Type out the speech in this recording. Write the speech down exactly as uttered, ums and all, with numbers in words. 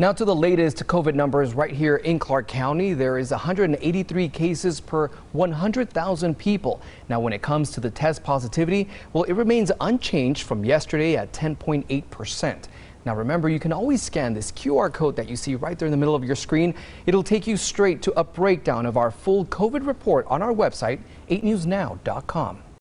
Now to the latest COVID numbers right here in Clark County. There is one hundred eighty-three cases per one hundred thousand people. Now when it comes to the test positivity, well, it remains unchanged from yesterday at ten point eight percent. Now remember, you can always scan this Q R code that you see right there in the middle of your screen. It'll take you straight to a breakdown of our full COVID report on our website, eight news now dot com.